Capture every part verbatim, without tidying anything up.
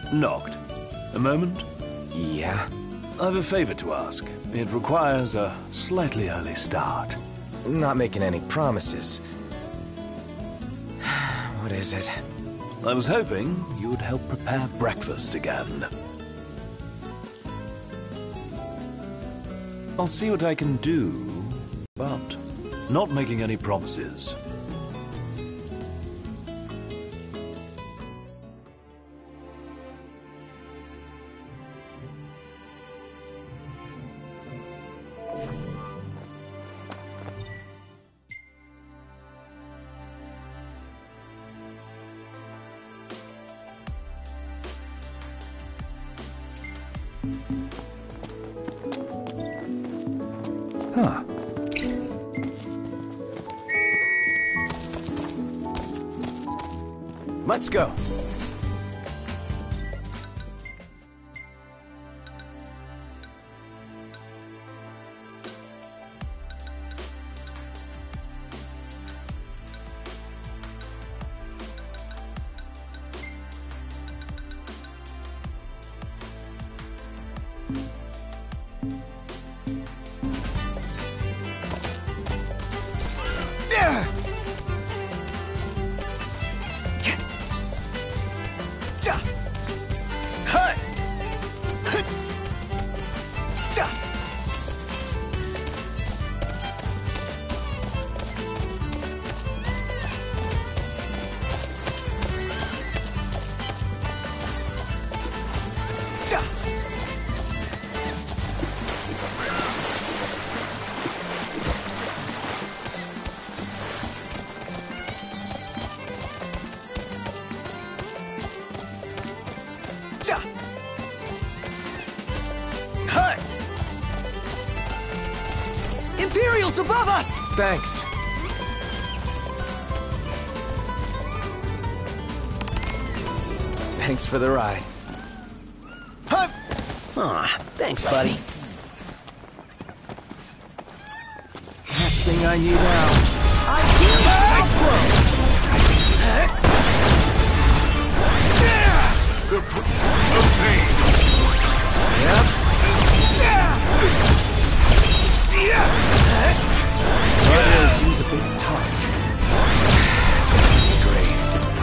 Knocked. A moment? Yeah? I've a favor to ask. It requires a slightly early start. I'm not making any promises. What is it? I was hoping you would help prepare breakfast again. I'll see what I can do, but not making any promises. Huh. Let's go. Imperials above us! Thanks. Thanks for the ride. Aw, thanks, buddy. Last thing I need now. I feel The Prince of Pain. Yep. Gladiator seems a bit touched. Great.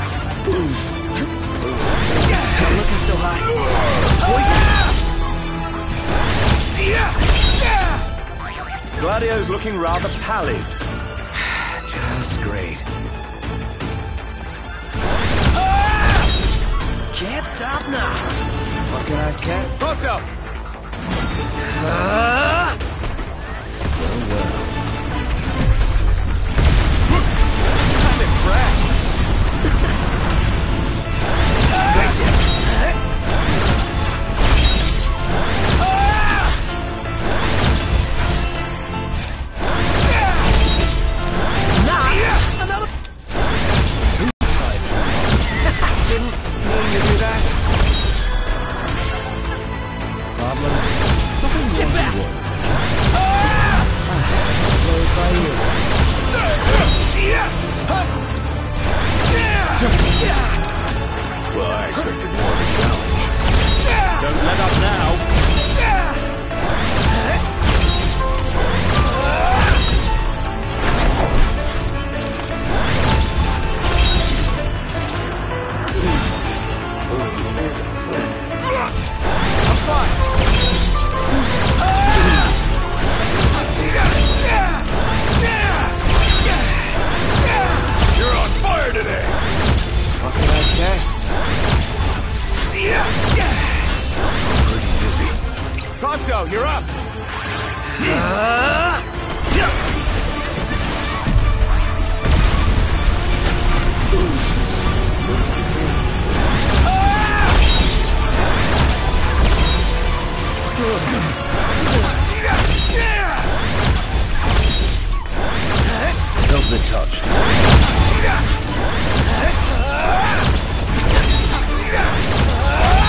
I'm looking so high. Gladio's looking rather pallid. Just great. Can't stop now. What can I say? Proto! Uh, Well, well. I'm impressed. Didn't mean to do that. Problems? Nothing Get more back! than one. Played by you. Well, I expected more of a challenge. Don't let up now. I'm fine. You're on fire today! What can I say? Pretty dizzy. Pronto, you're up. Felt the touch.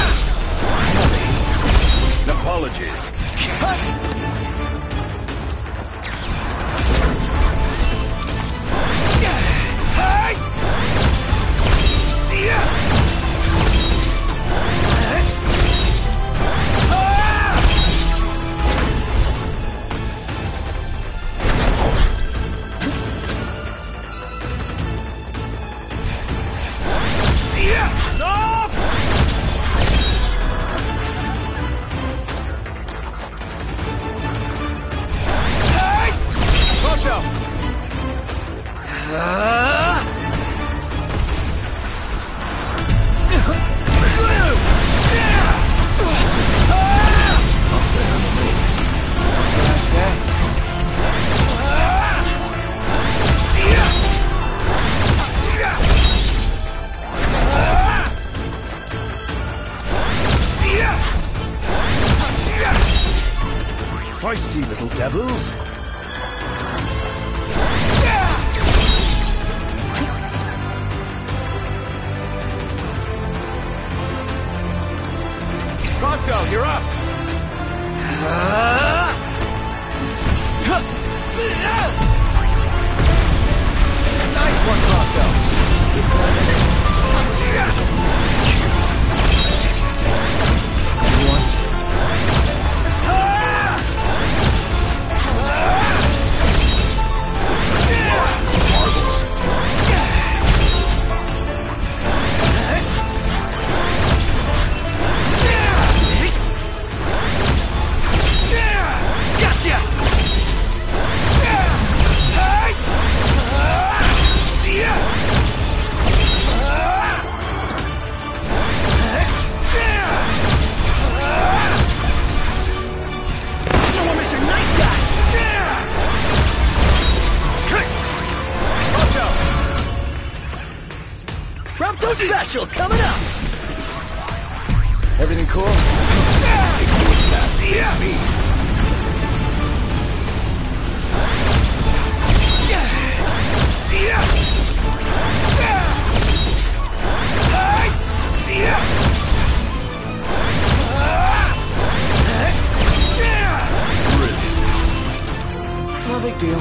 Apologies. Nasty little devils. Prompto, you're up! Nice one, Prompto! Prompto Special coming up! Everything cool? It's me. No big deal.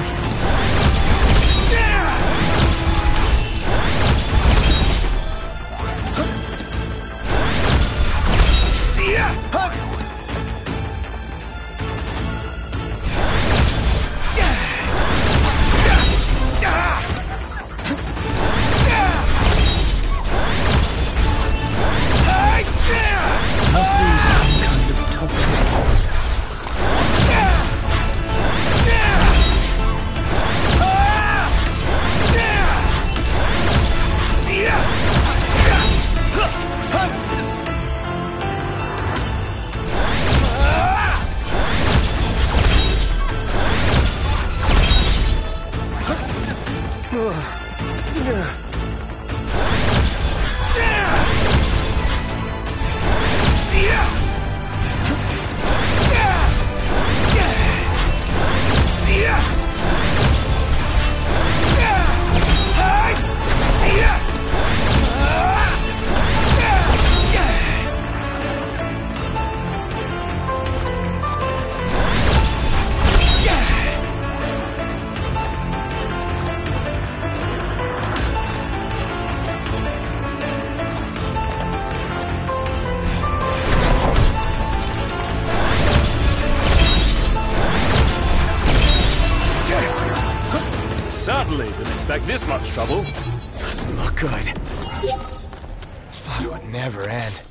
Certainly didn't expect this much trouble. Doesn't look good. Thought it would never end.